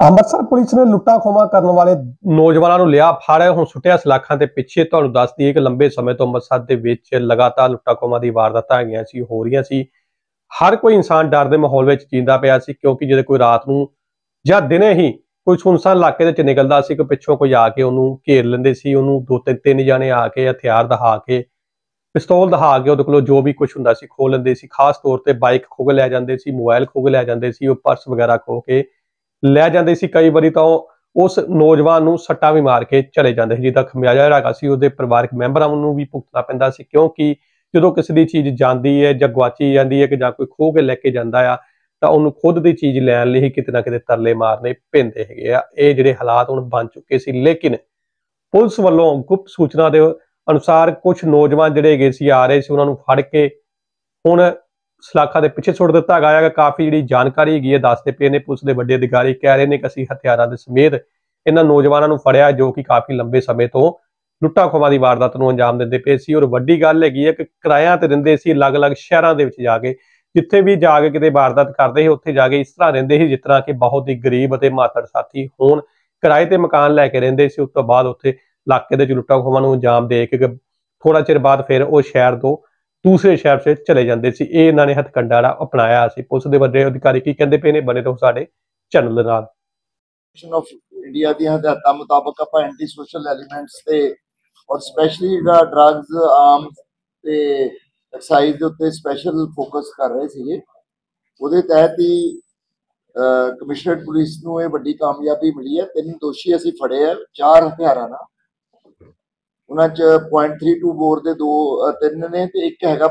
Amritsar police ਨੇ ਲੁੱਟਾਂ ਖੋਹਾਂ ਕਰਨ ਵਾਲੇ ਨੌਜਵਾਨਾਂ ਨੂੰ ਲਿਆ ਫੜ ਹੁਣ ਸੁੱਟਿਆ ਸਲਾਖਾਂ ਦੇ ਪਿੱਛੇ। ਤੁਹਾਨੂੰ ਦੱਸ ਦਈਏ ਕਿ ਲੰਬੇ ਸਮੇਂ ਤੋਂ ਅੰਮ੍ਰਿਤਸਰ ਦੇ ਵਿੱਚ ਲਗਾਤਾਰ ਲੁੱਟਾਂ ਖੋਹਾਂ ਦੀ ਵਾਰਦਾਤਾਂ ਹੈਗੀਆਂ ਸੀ, ਹੋ ਰਹੀਆਂ ਸੀ। ਹਰ ਕੋਈ ਇਨਸਾਨ ਡਰ ਦੇ ਮਾਹੌਲ ਵਿੱਚ ਜੀਂਦਾ ਪਿਆ ਸੀ, ਕਿਉਂਕਿ ਜਦੋਂ ਕੋਈ ਰਾਤ ਨੂੰ ਜਾਂ ਦਿਨੇ ਹੀ ਕੋਈ ਸੁਨਸਾਨ ਇਲਾਕੇ ਦੇ ਵਿੱਚ ਨਿਕਲਦਾ ਸੀ ਕਿ ਪਿੱਛੋਂ ਕੋਈ ਆ ਕੇ ਉਹਨੂੰ ਘੇਰ ਲੈਂਦੇ ਸੀ। ਉਹਨੂੰ ਦੋ ਤਿੰਨ ਜਾਣੇ ਆ ਕੇ ਹਥਿਆਰ ਦਿਖਾ ਕੇ, ਪਿਸਤੌਲ ਦਿਖਾ ਕੇ ਉਹਦੇ ਕੋਲੋਂ ਜੋ ਵੀ ਕੁਝ ਹੁੰਦਾ ਸੀ ਖੋਹ ਲੈਂਦੇ ਸੀ। ਖਾਸ ਤੌਰ ਤੇ ਬਾਈਕ ਖੋਹ ਕੇ ਲੈ ਜਾਂਦੇ ਸੀ, ਮੋਬਾਈਲ ਖੋਹ ਕੇ ਲੈ ਜਾਂਦੇ ਸੀ, ਉਹ ਪਰਸ ਵਗੈਰਾ ਖੋਹ ਕੇ ਲੈ ਜਾਂਦੇ ਸੀ। ਕਈ ਵਾਰੀ ਤਾਂ ਉਸ ਨੌਜਵਾਨ ਨੂੰ ਸੱਟਾਂ ਵੀ ਮਾਰ ਕੇ ਚਲੇ ਜਾਂਦੇ ਸੀ, ਜਿਹਦਾ ਖਮਿਆਜਾ ਜਿਹੜਾ ਹੈਗਾ ਸੀ ਉਹਦੇ ਪਰਿਵਾਰਕ ਮੈਂਬਰਾਂ ਨੂੰ ਵੀ ਭੁਗਤਣਾ ਪੈਂਦਾ ਸੀ। ਕਿਉਂਕਿ ਜਦੋਂ ਕਿਸੇ ਦੀ ਚੀਜ਼ ਜਾਂਦੀ ਹੈ ਜਾਂ ਗਵਾਚੀ ਜਾਂਦੀ ਹੈ ਕਿ ਜਾਂ ਕੋਈ ਖੋਹ ਕੇ ਲੈ ਕੇ ਜਾਂਦਾ ਆ, ਤਾਂ ਉਹਨੂੰ ਖੁਦ ਦੀ ਚੀਜ਼ ਲੈਣ ਲਈ ਕਿਤੇ ਨਾ ਕਿਤੇ ਤਰਲੇ ਮਾਰਨੇ ਪੈਂਦੇ ਹੈਗੇ ਆ। ਇਹ ਜਿਹੜੇ ਹਾਲਾਤ ਹੁਣ ਬਣ ਚੁੱਕੇ ਸੀ, ਲੇਕਿਨ ਪੁਲਿਸ ਵੱਲੋਂ ਗੁਪਤ ਸੂਚਨਾ ਦੇ ਅਨੁਸਾਰ ਕੁਝ ਨੌਜਵਾਨ ਜਿਹੜੇ ਹੈਗੇ ਸੀ ਆ ਰਹੇ ਸੀ, ਉਹਨਾਂ ਨੂੰ ਫੜ ਕੇ ਹੁਣ ਸਲਾਖਾਂ ਦੇ ਪਿੱਛੇ ਸੁੱਟ ਦਿੱਤਾ ਗਿਆ ਹੈ। ਕਾਫੀ ਜਿਹੜੀ ਜਾਣਕਾਰੀ ਹੈਗੀ ਹੈ ਦੱਸਦੇ ਪਏ ਨੇ, ਪੁਲਿਸ ਦੇ ਵੱਡੇ ਅਧਿਕਾਰੀ ਕਹਿ ਰਹੇ ਨੇ ਕਿ ਅਸੀਂ ਹਥਿਆਰਾਂ ਦੇ ਸਮੇਤ ਇਹਨਾਂ ਨੌਜਵਾਨਾਂ ਨੂੰ ਫੜਿਆ, ਜੋ ਕਿ ਕਾਫੀ ਲੰਬੇ ਸਮੇਂ ਤੋਂ ਲੁੱਟਾਂ ਖੋਹਾਂ ਦੀ ਵਾਰਦਾਤ ਨੂੰ ਅੰਜਾਮ ਦਿੰਦੇ ਪਏ ਸੀ। ਔਰ ਵੱਡੀ ਗੱਲ ਹੈਗੀ ਹੈ ਕਿ ਕਿਰਾਇਆਂ ਤੇ ਰਹਿੰਦੇ ਸੀ, ਅਲੱਗ-ਅਲੱਗ ਸ਼ਹਿਰਾਂ ਦੇ ਵਿੱਚ ਜਾ ਕੇ, ਜਿੱਥੇ ਵੀ ਜਾ ਕੇ ਕਿਤੇ ਵਾਰਦਾਤ ਕਰਦੇ ਸੀ ਉੱਥੇ ਜਾ ਕੇ ਇਸ ਤਰ੍ਹਾਂ ਰਹਿੰਦੇ ਸੀ ਜਿਸ ਤਰ੍ਹਾਂ ਕਿ ਬਹੁਤ ਹੀ ਗਰੀਬ ਅਤੇ ਮਾਤੜ ਸਾਥੀ ਹੋਣ। ਕਿਰਾਏ ਤੇ ਮਕਾਨ ਲੈ ਕੇ ਰਹਿੰਦੇ ਸੀ, ਉਸ ਤੋਂ ਬਾਅਦ ਉੱਥੇ ਇਲਾਕੇ ਦੇ ਲੁੱਟਾਂ ਖੋਹਾਂ ਨੂੰ ਅੰਜਾਮ ਦੇ ਕੇ ਥੋੜਾ ਚਿਰ ਬਾਅਦ ਫਿਰ ਉਹ ਸ਼ਹਿਰ ਤੋਂ ਦੂਸਰੇ ਸ਼ਹਿਰ 'ਚ ਚਲੇ ਜਾਂਦੇ ਸੀ। ਇਹ ਇਹਨਾਂ ਨੇ ਹੱਥਕੰਡਾ ਅਪਣਾਇਆ ਸੀ। ਪੁਲਿਸ ਦੇ ਵੱਡੇ ਅਧਿਕਾਰੀ ਕੀ ਕਹਿੰਦੇ ਪਏ ਨੇ, ਬਣੇ ਤੋਂ ਸਾਡੇ ਚੈਨਲ ਦੇ ਨਾਲ। ਆਫ ਇੰਡੀਆ ਦੀਆਂ ਹਦਾਇਤਾਂ ਮੁਤਾਬਕ ਆਪਾਂ ਐਂਟੀ ਸੋਸ਼ਲ ਐਲੀਮੈਂਟਸ ਤੇ ਔਰ ਸਪੈਸ਼ਲੀ ਜਿਹੜਾ ਡਰੱਗਸ, ਆਰਮਸ ਤੇ ਐਕਸਾਈਜ਼ ਦੇ ਉੱਤੇ ਸਪੈਸ਼ਲ ਫੋਕਸ ਕਰ ਰਹੇ ਸੀਗੇ। ਉਹਦੇ ਤਹਿਤ ਹੀ ਕਮਿਸ਼ਨਰੇਟ ਪੁਲਿਸ ਨੂੰ ਇਹ ਵੱਡੀ ਕਾਮਯਾਬੀ ਮਿਲੀ ਹੈ। 3 ਦੋਸ਼ੀ ਅਸੀਂ ਫੜੇ ਆ 4 ਹਥਿਆਰਾਂ ਨਾਲ। ਉਹਨਾਂ 'ਚ .32 ਬੋਰ ਦੇ 3 ਨੇ ਤੇ ਇੱਕ ਹੈਗਾ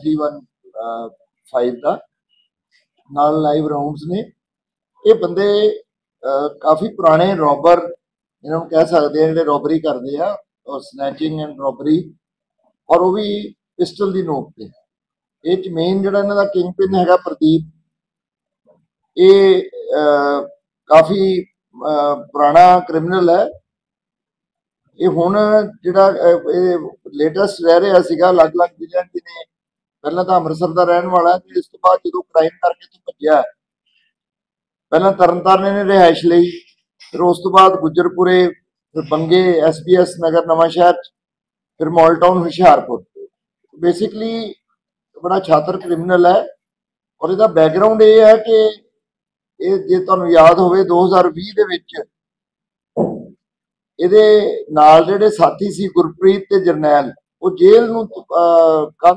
.315 ਦਾ, ਨਾਲ ਲਾਈਵ ਰਾਉਂਡਸ ਨੇ। ਇਹ ਬੰਦੇ ਕਾਫੀ ਪੁਰਾਣੇ ਰੋਬਰ ਇਹਨਾਂ ਨੂੰ ਕਹਿ ਸਕਦੇ ਆ, ਜਿਹੜੇ ਰੋਬਰੀ ਕਰਦੇ ਆ ਔਰ ਸਨੈਚਿੰਗ ਐਂਡ ਰੋਬਰੀ, ਔਰ ਉਹ ਵੀ ਪਿਸਟਲ ਦੀ ਨੋਕ ਤੇ। ਇਹ 'ਚ ਮੇਨ ਜਿਹੜਾ ਇਹਨਾਂ ਦਾ ਕਿੰਗ ਪਿਨ ਹੈਗਾ ਪ੍ਰਦੀਪ, ਇਹ ਕਾਫੀ ਪੁਰਾਣਾ ਕ੍ਰਿਮੀਨਲ ਹੈ। ਇਹ ਹੁਣ ਜਿਹੜਾ ਇਹ ਲੇਟੈਸਟ ਰਹਿ ਰਿਹਾ ਸੀਗਾ ਅਲੱਗ-ਅਲੱਗ ਜ਼ਿਲ੍ਹਿਆਂ 'ਚ ਨੇ। ਪਹਿਲਾਂ ਤਾਂ ਅੰਮ੍ਰਿਤਸਰ ਦਾ ਰਹਿਣ ਵਾਲਾ ਤੇ ਇਸ ਤੋਂ ਬਾਅਦ ਜਦੋਂ ਕ੍ਰਾਈਮ ਕਰਕੇ ਤੋਂ ਭੱਜਿਆ, ਪਹਿਲਾਂ ਤਰਨਤਾਰਨ ਨੇ ਰਿਹਾਇਸ਼ ਲਈ, ਫਿਰ ਉਸ ਤੋਂ ਬਾਅਦ ਗੁੱਜਰਪੁਰੇ, ਫਿਰ ਬੰਗੇ, SBS ਨਗਰ ਨਵਾਂ ਸ਼ਹਿਰ, ਫਿਰ ਮਾਲ ਟਾਊਨ ਹੁਸ਼ਿਆਰਪੁਰ। ਬੇਸਿਕਲੀ ਬੜਾ ਛਾਤਰ ਕ੍ਰਿਮੀਨਲ ਹੈ। ਔਰ ਇਹਦਾ ਬੈਕਗਰਾਊਂਡ ਇਹ ਹੈ ਕਿ ਇਹ, ਜੇ ਤੁਹਾਨੂੰ ਯਾਦ ਹੋਵੇ, 2020 ਦੇ ਵਿੱਚ ਇਹਦੇ ਨਾਲ ਜਿਹੜੇ ਸਾਥੀ ਸੀ ਗੁਰਪ੍ਰੀਤ ਤੇ ਜਰਨੈਲ, ਉਹ ਜੇਲ੍ਹ ਨੂੰ